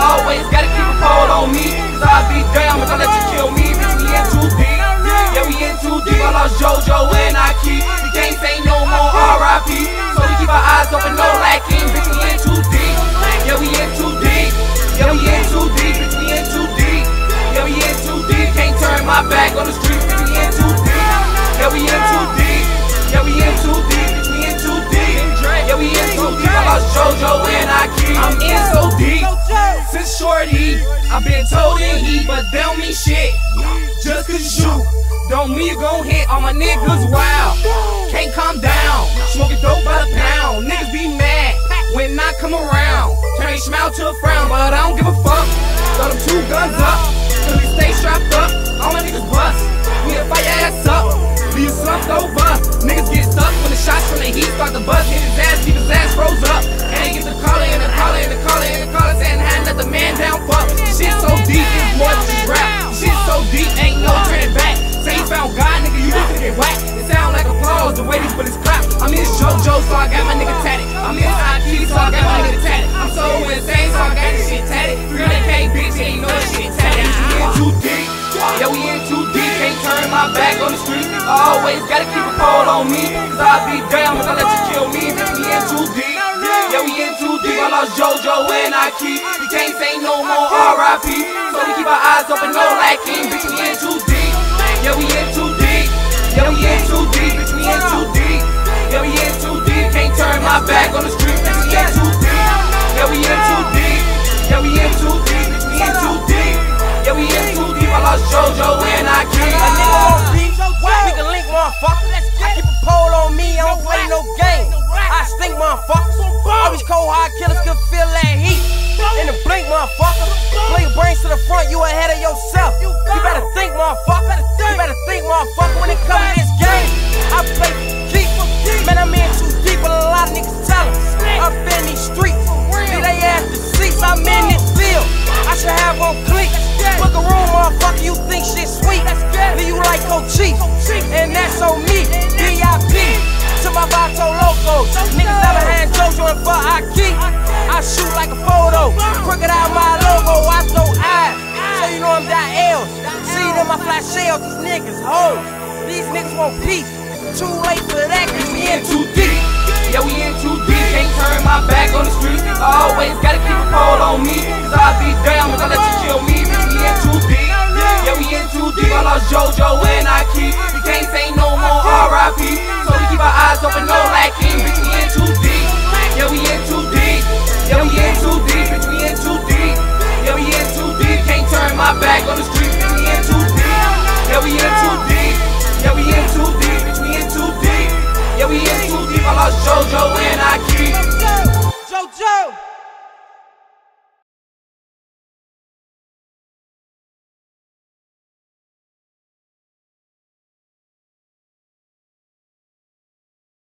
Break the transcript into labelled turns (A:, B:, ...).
A: Always gotta keep a pole on me, cause I'll be down if I let you kill me. Bitch, we in too deep. Yeah, we in too deep. I lost JoJo and Ike. We can't say no more R.I.P. So we keep our eyes open, no lacking. Bitch, we in too deep. Yeah, we in too deep. Yeah, we in too deep. Bitch, we in too deep. Yeah, we in too deep. Can't turn my back on the street. Bitch, we in too deep. Yeah, we in too deep. Yeah, we in too deep. Bitch, we in too deep. Yeah, we in too deep. I lost JoJo and Ike. I'm in so deep. Since shorty, I've been told in heat, but they don't mean shit. Just cause you shoot, don't mean you gon' hit. All my niggas wild, can't calm down. Smoking dope by the pound. Niggas be mad when I come around. Turn a smile to a frown, but I don't give a fuck. Throw them 2 guns up, till we stay strapped up. All my niggas bust, we'll fire your ass up. Leave you slumped over, niggas get stuck when the shots from the heat start to bust. Hit his ass, keep his ass froze up. And he get the caller and the caller and the caller and the caller saying had another man down. Fuck, shit so deep, it's more than just rap. Shit so deep, ain't no turning back. Say he found God, nigga, you need to get whacked. It sound like applause, the way these bullets clap. I'm in JoJo, so I got my nigga tatted. I'm in Ike, so I got my nigga tatted. I'm so insane, so I got this shit tatted. 300K, bitch, ain't know this shit tatted. We in too deep. Yeah, we in too deep. Can't turn my back on the street. I always gotta keep a pole on me, cause I'll be down if I let you kill me. Bitch, we in too deep. Yeah, we in too deep. I lost JoJo and Ike. We can't say no more R.I.P. So we keep our eyes open, no lacking. Bitch, we in too deep. Yeah, we in too deep. Yeah, we in too deep. Bitch, we in too deep. Yeah, we in too deep. Can't turn my back on the street. Bitch, we in too deep. Yeah, we in too deep. Yeah, we in too deep. Bitch, we in too deep. Yeah, we in too deep. I lost JoJo and Ike.
B: A nigga won't beef, we can link, motherfucker. I keep a pole on me, I don't play no game. I stink, motherfucker. All these cold hard killers can feel that heat. In the blink, motherfucker. Play your brains to the front, you ahead of yourself. You better think, motherfucker. You better think, motherfucker, when it comes to this game. I play keep. Man, I'm in too deep, but a lot of niggas tell us. Up in these streets, leave they ass to seats. I'm in this field, I should have on cleats. Book a room, motherfucker, you think shit sweet. Leave you like Cochise, and that's on me. VIP to my Vato Locos. Niggas never had JoJo and for Ike. I shoot like a photo, crooked out my logo, I throw eyes, so you know I'm that L's. See them my flash shells, these niggas hoes. These niggas want peace, too late for that, cause we in too deep.
A: Yeah, we in too deep. Can't turn my back on the street. I always